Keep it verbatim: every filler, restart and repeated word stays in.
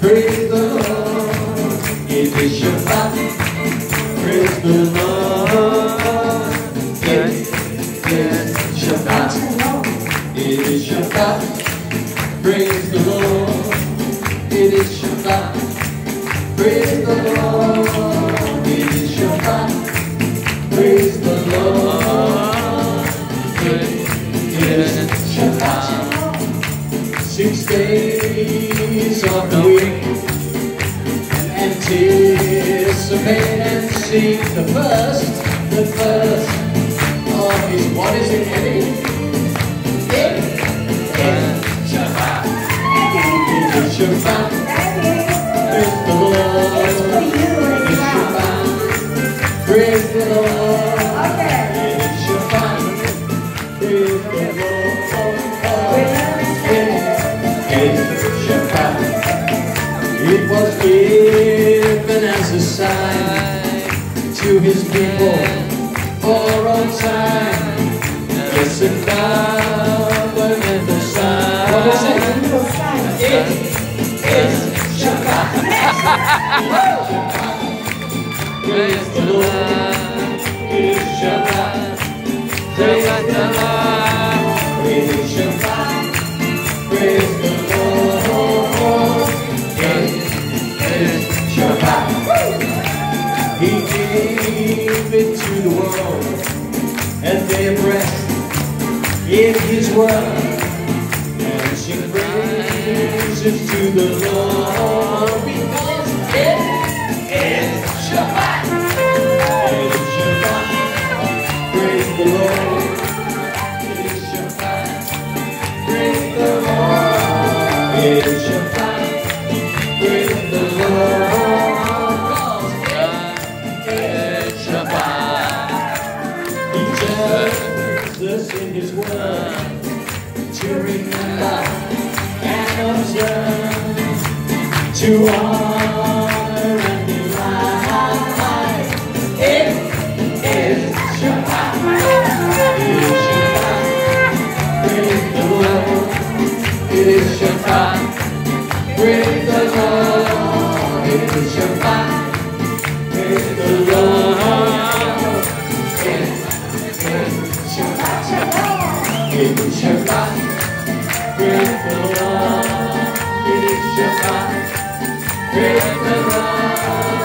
Praise the Lord. It is Shabbat. Praise the Lord. It is Shabbat. It is Shabbat. Praise the Lord. It is Shabbat. Praise the Lord. It is Shabbat. Praise the Lord. It is Shabbat. Six days of the week, and anticipate and seek the first, the first of his, what is it, Eddie? It is Shabbat. It is Shabbat. Praise the Lord. It is Shabbat. Praise the Lord. It is Shabbat. Praise the Lord. It was given as a sign to his people for all time. Yes, and now we're the sign. What is it? It is Shabbat. Praise the Lord. It is Shabbat. Praise the Lord. It is Shabbat. Praise the Lord. Shabbat. He gave it to the world, and they breath in his word, and sing praises to the Lord, because it is Shabbat. It is Shabbat. Praise the Lord. It is Shabbat. Praise the Lord. It is Shabbat. Praise the Lord, 'cause it is Shabbat. He tells us in his word to remember and observe, to honor and delight. It is Shabbat. It is Shabbat. Praise the Lord. It is Shabbat. Praise the Lord, it is Shabbat. Praise the Lord, it is Shabbat. It is Shabbat. Praise the Lord, it is Shabbat. Praise the Lord.